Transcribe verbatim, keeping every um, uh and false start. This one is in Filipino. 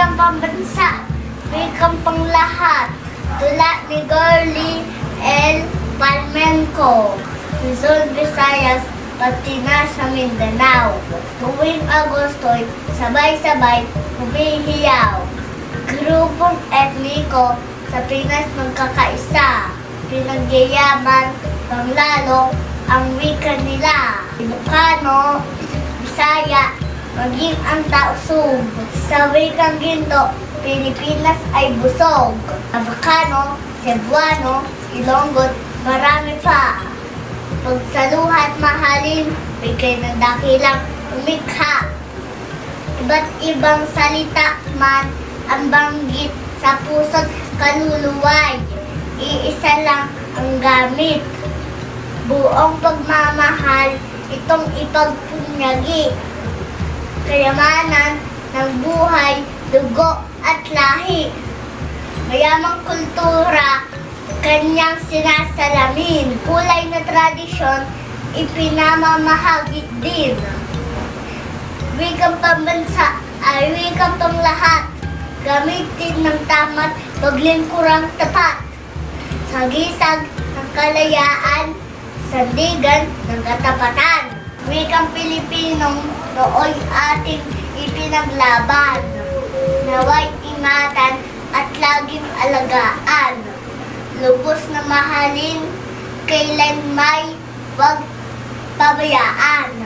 wikang pambansa, wikang panglahat. Tula ni Girlie L. Palmenco, Luzon, Visayas, pati na sa Mindanao. Tuwing Agosto'y sabay-sabay humihiyaw. Grupong etniko sa Pinas magkakaisa. Pinagyayaman pang lalo ang wika nila. Ilocano, Bisaya, maging ang Tausug. Sa wikang Ginto, Pilipinas ay busog. Avocano, Cebuano, Ilonggot, marami pa. Pagsaluhat mahalin, bigay ng dakilang umikha. Iba't ibang salita man ang banggit sa puso't kaluluway. Iisa lang ang gamit. Buong pagmamahal itong ipagpunyagi. Kayamanan ng buhay, dugo at lahi. Mayamang kultura, kanyang sinasalamin. Kulay na tradisyon, ipinamamahagi din. Wikang pambansa ay wikang panglahat. Gamitin ng tama't maglingkurang tapat. Sagisag ng kalayaan, sandigan ng katapatan. Wikang Pilipinong nooy ating ipinaglaban. Naway ingatan at laging alagaan. Lubos na mahalin, kailan may wag pabayaan.